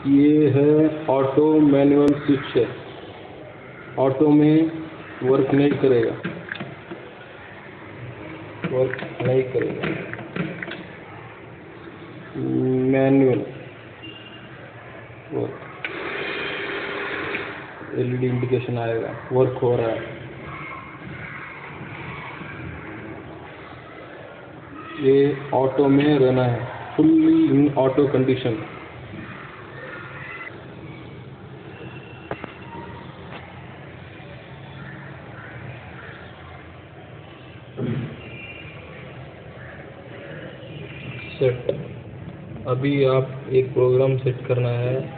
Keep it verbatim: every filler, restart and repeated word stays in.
ये है auto manual switch है, ऑटो में वर्क नहीं करेगा, वर्क नहीं करेगा। मैनुअल वर्क, एलईडी इंडिकेशन आएगा, वर्क हो रहा है। ये ऑटो में रहना है, fully in auto condition. Set, अभी आप एक प्रोग्राम सेट करना है।